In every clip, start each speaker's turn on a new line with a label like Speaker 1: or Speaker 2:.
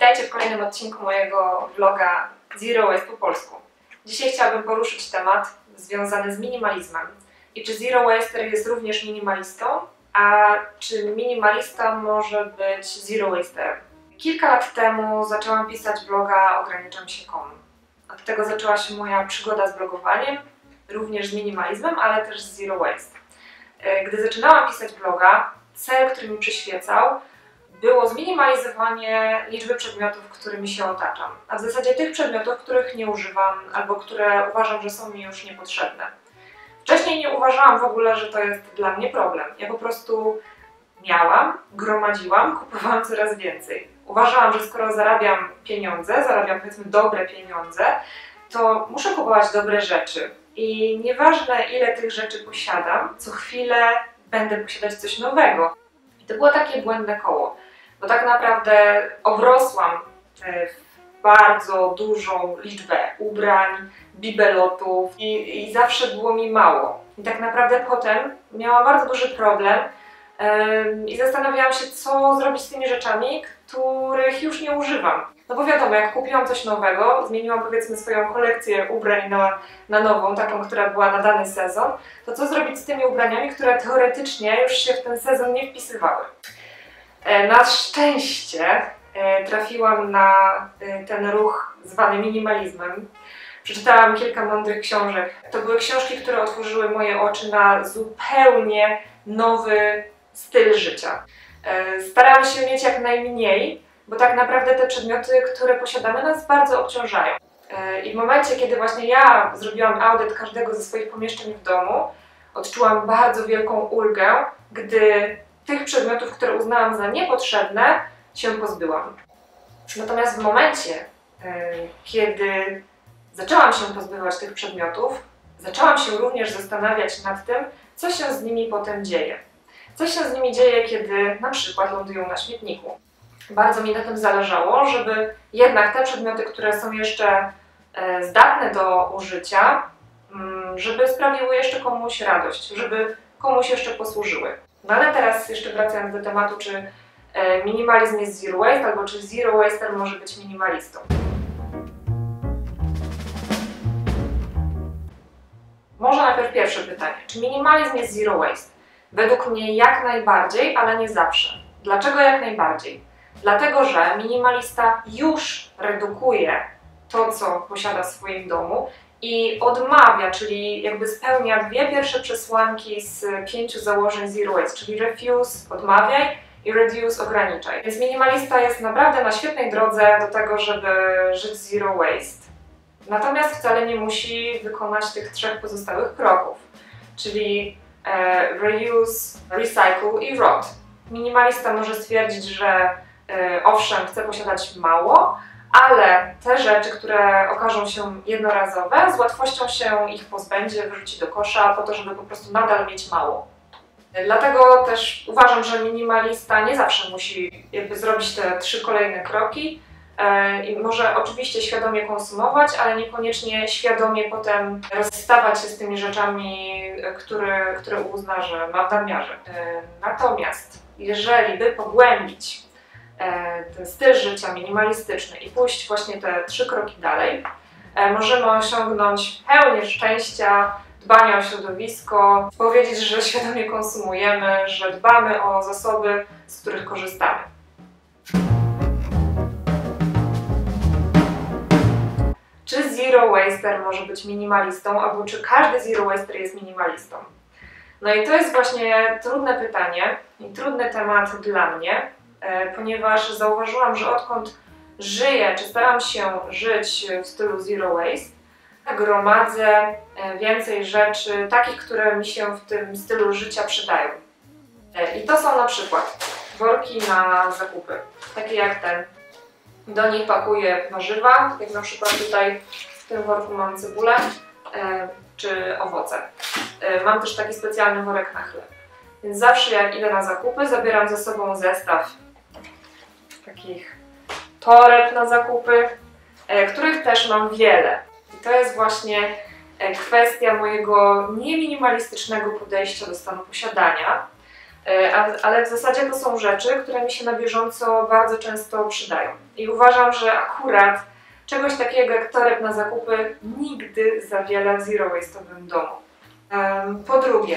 Speaker 1: Witajcie w kolejnym odcinku mojego vloga Zero Waste po polsku. Dzisiaj chciałabym poruszyć temat związany z minimalizmem i czy Zero Waster jest również minimalistą, a czy minimalista może być Zero Wasterem. Kilka lat temu zaczęłam pisać bloga Ograniczam się komu. Od tego zaczęła się moja przygoda z blogowaniem, również z minimalizmem, ale też z Zero Waste. Gdy zaczynałam pisać bloga, cel, który mi przyświecał, było zminimalizowanie liczby przedmiotów, którymi się otaczam, a w zasadzie tych przedmiotów, których nie używam albo które uważam, że są mi już niepotrzebne. Wcześniej nie uważałam w ogóle, że to jest dla mnie problem. Ja po prostu miałam, gromadziłam, kupowałam coraz więcej. Uważałam, że skoro zarabiam pieniądze, powiedzmy dobre pieniądze, to muszę kupować dobre rzeczy. I nieważne ile tych rzeczy posiadam, co chwilę będę posiadać coś nowego. I to było takie błędne koło, bo tak naprawdę obrosłam w bardzo dużą liczbę ubrań, bibelotów i zawsze było mi mało. I tak naprawdę potem miałam bardzo duży problem i zastanawiałam się, co zrobić z tymi rzeczami, których już nie używam. No bo wiadomo, jak kupiłam coś nowego, zmieniłam powiedzmy swoją kolekcję ubrań na nową, taką, która była na dany sezon, to co zrobić z tymi ubraniami, które teoretycznie już się w ten sezon nie wpisywały. Na szczęście trafiłam na ten ruch zwany minimalizmem. Przeczytałam kilka mądrych książek. To były książki, które otworzyły moje oczy na zupełnie nowy styl życia. Starałam się mieć jak najmniej, bo tak naprawdę te przedmioty, które posiadamy, nas bardzo obciążają. I w momencie, kiedy właśnie ja zrobiłam audyt każdego ze swoich pomieszczeń w domu, odczułam bardzo wielką ulgę, gdy tych przedmiotów, które uznałam za niepotrzebne, się pozbyłam. Natomiast w momencie, kiedy zaczęłam się pozbywać tych przedmiotów, zaczęłam się również zastanawiać nad tym, co się z nimi potem dzieje. Co się z nimi dzieje, kiedy na przykład lądują na śmietniku. Bardzo mi na tym zależało, żeby jednak te przedmioty, które są jeszcze zdatne do użycia, żeby sprawiły jeszcze komuś radość, żeby komuś jeszcze posłużyły. No ale teraz jeszcze wracając do tematu, czy minimalizm jest zero waste, albo czy zero waster może być minimalistą. Może najpierw pierwsze pytanie. Czy minimalizm jest zero waste? Według mnie jak najbardziej, ale nie zawsze. Dlaczego jak najbardziej? Dlatego, że minimalista już redukuje to, co posiada w swoim domu i odmawia, czyli jakby spełnia dwie pierwsze przesłanki z 5 założeń Zero Waste, czyli refuse, odmawiaj i reduce, ograniczaj. Więc minimalista jest naprawdę na świetnej drodze do tego, żeby żyć Zero Waste. Natomiast wcale nie musi wykonać tych 3 pozostałych kroków, czyli reuse, recycle i rot. Minimalista może stwierdzić, że owszem, chce posiadać mało, ale te rzeczy, które okażą się jednorazowe, z łatwością się ich pozbędzie, wyrzuci do kosza po to, żeby po prostu nadal mieć mało. Dlatego też uważam, że minimalista nie zawsze musi jakby zrobić te 3 kolejne kroki i może oczywiście świadomie konsumować, ale niekoniecznie świadomie potem rozstawać się z tymi rzeczami, które uzna, że ma w nadmiarze. Natomiast jeżeli by pogłębić ten styl życia minimalistyczny i pójść właśnie te 3 kroki dalej, możemy osiągnąć pełnię szczęścia, dbania o środowisko, powiedzieć, że świadomie konsumujemy, że dbamy o zasoby, z których korzystamy. Czy Zero Waster może być minimalistą, albo czy każdy Zero Waster jest minimalistą? No i to jest właśnie trudne pytanie i trudny temat dla mnie, ponieważ zauważyłam, że odkąd żyję, czy staram się żyć w stylu Zero Waste, gromadzę więcej rzeczy, takich, które mi się w tym stylu życia przydają. I to są na przykład worki na zakupy, takie jak ten. Do nich pakuję warzywa, tak jak na przykład tutaj w tym worku mam cebulę czy owoce. Mam też taki specjalny worek na chleb. Więc zawsze jak idę na zakupy, zabieram ze sobą zestaw takich toreb na zakupy, których też mam wiele. I to jest właśnie kwestia mojego nieminimalistycznego podejścia do stanu posiadania, ale w zasadzie to są rzeczy, które mi się na bieżąco bardzo często przydają. I uważam, że akurat czegoś takiego jak toreb na zakupy nigdy za wiele w zero waste'owym domu. Po drugie,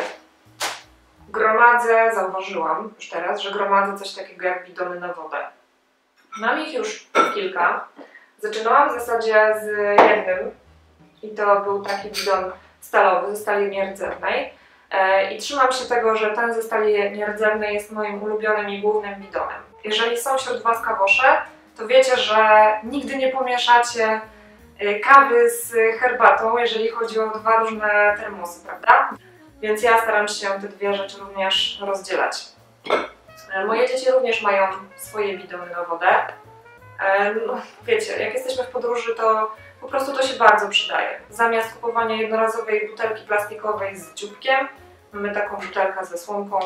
Speaker 1: zauważyłam już teraz, że gromadzę coś takiego jak bidony na wodę. Mam ich już kilka. Zaczynałam w zasadzie z jednym i to był taki bidon stalowy ze stali nierdzewnej. I trzymam się tego, że ten ze stali nierdzewnej jest moim ulubionym i głównym bidonem. Jeżeli są wśród Was kawosze, to wiecie, że nigdy nie pomieszacie kawy z herbatą, jeżeli chodzi o dwa różne termosy, prawda? Więc ja staram się te dwie rzeczy również rozdzielać. Moje dzieci również mają swoje bidony na wodę. No, wiecie, jak jesteśmy w podróży, to po prostu to się bardzo przydaje. Zamiast kupowania jednorazowej butelki plastikowej z dzióbkiem, mamy taką butelkę ze słomką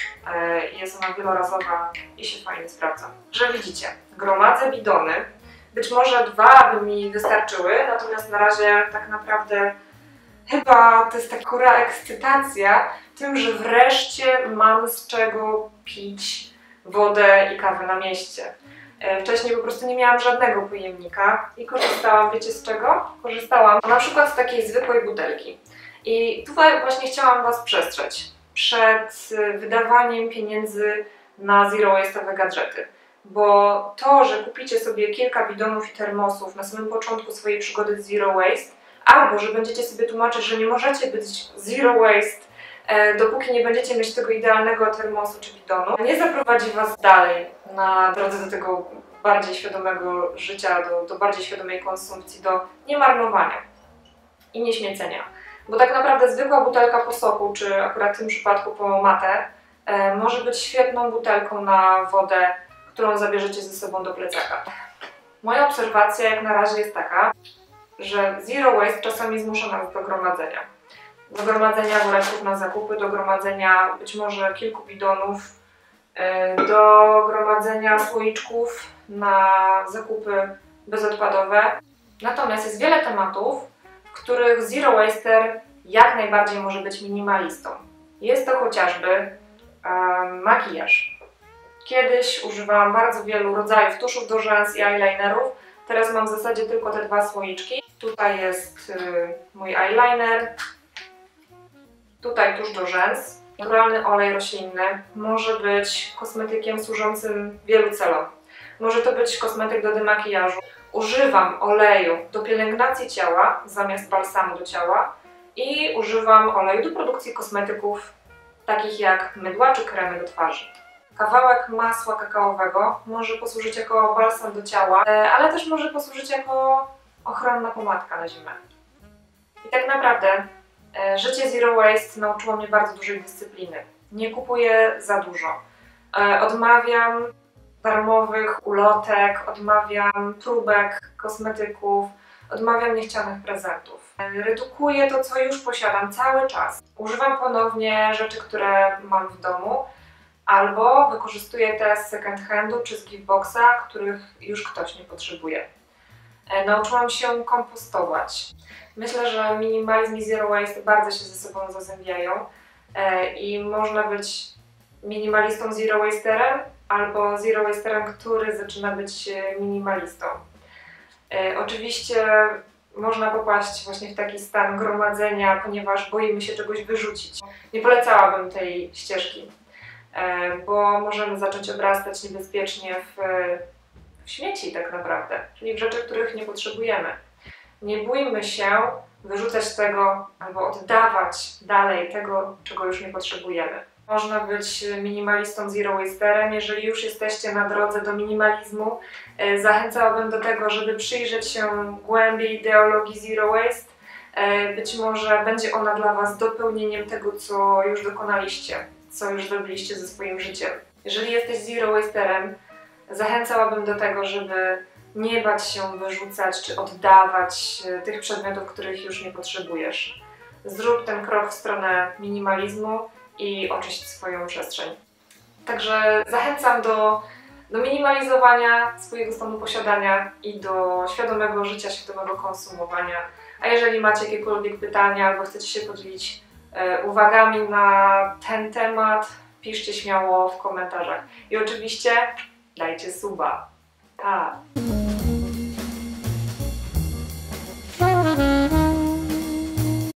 Speaker 1: i jest ona wielorazowa i się fajnie sprawdza. Że widzicie, gromadzę bidony. Być może dwa by mi wystarczyły, natomiast na razie tak naprawdę chyba to jest taka ekscytacja tym, że wreszcie mam z czego pić wodę i kawę na mieście. Wcześniej po prostu nie miałam żadnego pojemnika i korzystałam, wiecie z czego? Korzystałam na przykład z takiej zwykłej butelki. I tutaj właśnie chciałam Was przestrzec przed wydawaniem pieniędzy na zero waste'owe gadżety. Bo to, że kupicie sobie kilka bidonów i termosów na samym początku swojej przygody z zero waste, albo że będziecie sobie tłumaczyć, że nie możecie być zero waste, dopóki nie będziecie mieć tego idealnego termosu czy bidonu, nie zaprowadzi Was dalej na drodze do tego bardziej świadomego życia, do bardziej świadomej konsumpcji, do niemarnowania i nieśmiecenia. Bo tak naprawdę zwykła butelka po soku, czy akurat w tym przypadku po matę, może być świetną butelką na wodę, którą zabierzecie ze sobą do plecaka. Moja obserwacja jak na razie jest taka, że zero waste czasami zmusza nas do gromadzenia. Do gromadzenia woreczków na zakupy, do gromadzenia być może kilku bidonów, do gromadzenia słoiczków na zakupy bezodpadowe. Natomiast jest wiele tematów, w których zero waster jak najbardziej może być minimalistą. Jest to chociażby makijaż. Kiedyś używałam bardzo wielu rodzajów tuszów do rzęs i eyelinerów. Teraz mam w zasadzie tylko te dwa słoiczki. Tutaj jest mój eyeliner. Tutaj tusz do rzęs. Naturalny olej roślinny może być kosmetykiem służącym wielu celom. Może to być kosmetyk do demakijażu. Używam oleju do pielęgnacji ciała zamiast balsamu do ciała i używam oleju do produkcji kosmetyków takich jak mydła czy kremy do twarzy. Kawałek masła kakaowego może posłużyć jako balsam do ciała, ale też może posłużyć jako ochronna pomadka na zimę. I tak naprawdę życie zero waste nauczyło mnie bardzo dużej dyscypliny. Nie kupuję za dużo. Odmawiam darmowych ulotek, odmawiam próbek kosmetyków, odmawiam niechcianych prezentów. Redukuję to, co już posiadam cały czas. Używam ponownie rzeczy, które mam w domu, albo wykorzystuję te z second handu czy z giftboxa, których już ktoś nie potrzebuje. Nauczyłam się kompostować. Myślę, że minimalizm i zero waste bardzo się ze sobą zazębiają i można być minimalistą zero wasterem albo zero wasterem, który zaczyna być minimalistą. Oczywiście można popaść właśnie w taki stan gromadzenia, ponieważ boimy się czegoś wyrzucić. Nie polecałabym tej ścieżki, bo możemy zacząć obrastać niebezpiecznie w śmieci tak naprawdę, czyli w rzeczy, których nie potrzebujemy. Nie bójmy się wyrzucać tego albo oddawać dalej tego, czego już nie potrzebujemy. Można być minimalistą zero wasterem, jeżeli już jesteście na drodze do minimalizmu. Zachęcałabym do tego, żeby przyjrzeć się głębiej ideologii zero waste. Być może będzie ona dla Was dopełnieniem tego, co już dokonaliście, co już zrobiliście ze swoim życiem. Jeżeli jesteś zero wasterem, zachęcałabym do tego, żeby nie bać się wyrzucać czy oddawać tych przedmiotów, których już nie potrzebujesz. Zrób ten krok w stronę minimalizmu i oczyść swoją przestrzeń. Także zachęcam do minimalizowania swojego stanu posiadania i do świadomego życia, świadomego konsumowania. A jeżeli macie jakiekolwiek pytania albo chcecie się podzielić uwagami na ten temat, piszcie śmiało w komentarzach. I oczywiście dajcie suba. Pa!